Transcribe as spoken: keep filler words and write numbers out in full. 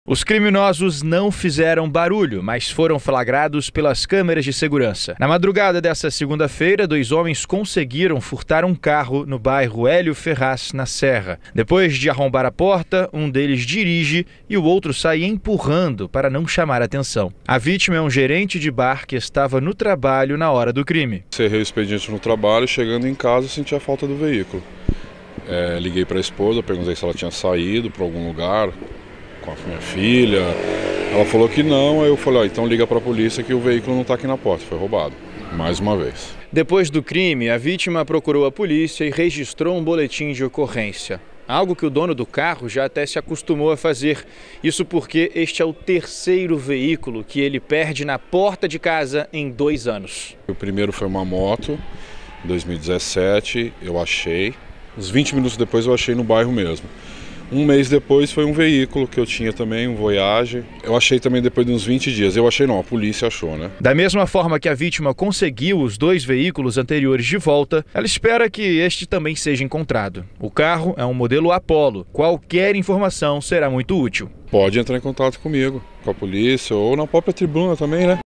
Os criminosos não fizeram barulho, mas foram flagrados pelas câmeras de segurança. Na madrugada desta segunda-feira, dois homens conseguiram furtar um carro no bairro Hélio Ferraz, na Serra. Depois de arrombar a porta, um deles dirige e o outro sai empurrando para não chamar atenção. A vítima é um gerente de bar que estava no trabalho na hora do crime. Encerrei o expediente no trabalho, chegando em casa senti a falta do veículo. É, liguei para a esposa, perguntei se ela tinha saído para algum lugar com a minha filha. Ela falou que não, aí eu falei, ó, então liga para a polícia que o veículo não está aqui na porta, foi roubado, mais uma vez. Depois do crime, a vítima procurou a polícia e registrou um boletim de ocorrência. Algo que o dono do carro já até se acostumou a fazer. Isso porque este é o terceiro veículo que ele perde na porta de casa em dois anos. O primeiro foi uma moto, em dois mil e dezessete, eu achei. Uns vinte minutos depois eu achei no bairro mesmo. Um mês depois foi um veículo que eu tinha também, um Voyage. Eu achei também depois de uns vinte dias. Eu achei não, a polícia achou, né? Da mesma forma que a vítima conseguiu os dois veículos anteriores de volta, ela espera que este também seja encontrado. O carro é um modelo Apollo. Qualquer informação será muito útil. Pode entrar em contato comigo, com a polícia ou na própria tribuna também, né?